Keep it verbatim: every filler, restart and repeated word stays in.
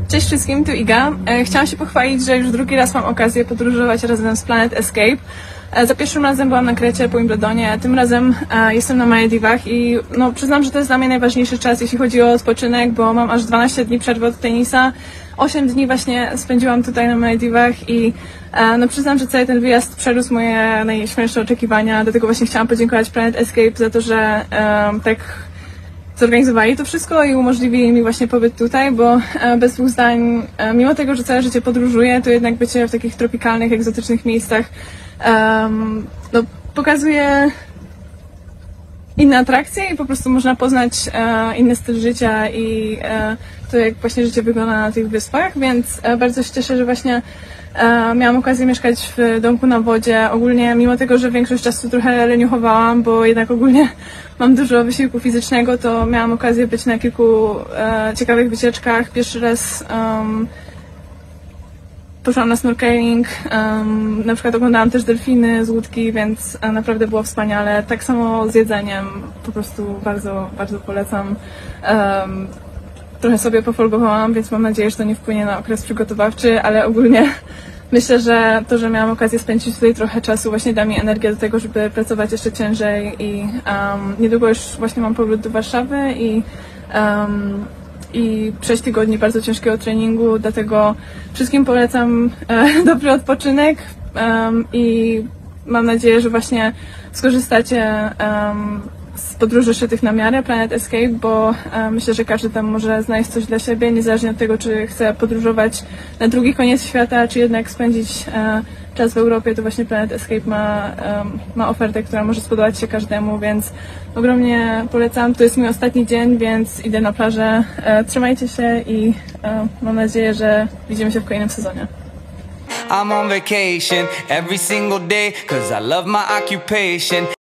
Cześć wszystkim, tu Iga. E, Chciałam się pochwalić, że już drugi raz mam okazję podróżować razem z Planet Escape. E, Za pierwszym razem byłam na Krecie po Wimbledonie, a tym razem e, jestem na Malediwach i no, przyznam, że to jest dla mnie najważniejszy czas, jeśli chodzi o odpoczynek, bo mam aż dwanaście dni przerwy od tenisa. osiem dni właśnie spędziłam tutaj na Malediwach i e, no, przyznam, że cały ten wyjazd przerósł moje najśmielsze oczekiwania, dlatego właśnie chciałam podziękować Planet Escape za to, że e, tak zorganizowali to wszystko i umożliwili mi właśnie pobyt tutaj, bo bez dwóch zdań, mimo tego, że całe życie podróżuję, to jednak bycie w takich tropikalnych, egzotycznych miejscach um, no, pokazuje inne atrakcje i po prostu można poznać e, inny styl życia i e, to, jak właśnie życie wygląda na tych wyspach, więc e, bardzo się cieszę, że właśnie e, miałam okazję mieszkać w domku na wodzie. Ogólnie, mimo tego, że większość czasu trochę leniuchowałam, bo jednak ogólnie mam dużo wysiłku fizycznego, to miałam okazję być na kilku e, ciekawych wycieczkach. Pierwszy raz um, poszłam na snorkeling, um, na przykład oglądałam też delfiny z łódki, więc e, naprawdę było wspaniale. Tak samo z jedzeniem, po prostu bardzo, bardzo polecam. Um, trochę sobie pofolgowałam, więc mam nadzieję, że to nie wpłynie na okres przygotowawczy, ale ogólnie myślę, że to, że miałam okazję spędzić tutaj trochę czasu, właśnie da mi energię do tego, żeby pracować jeszcze ciężej i um, niedługo już właśnie mam powrót do Warszawy i um, i sześć tygodni bardzo ciężkiego treningu, dlatego wszystkim polecam e, dobry odpoczynek um, i mam nadzieję, że właśnie skorzystacie um, z podróży szytych na miarę Planet Escape, bo e, myślę, że każdy tam może znaleźć coś dla siebie, niezależnie od tego, czy chce podróżować na drugi koniec świata, czy jednak spędzić e, czas w Europie, to właśnie Planet Escape ma, um, ma ofertę, która może spodobać się każdemu, więc ogromnie polecam. To jest mój ostatni dzień, więc idę na plażę. E, trzymajcie się i e, mam nadzieję, że widzimy się w kolejnym sezonie. I'm on vacation every single day, cause I love my occupation.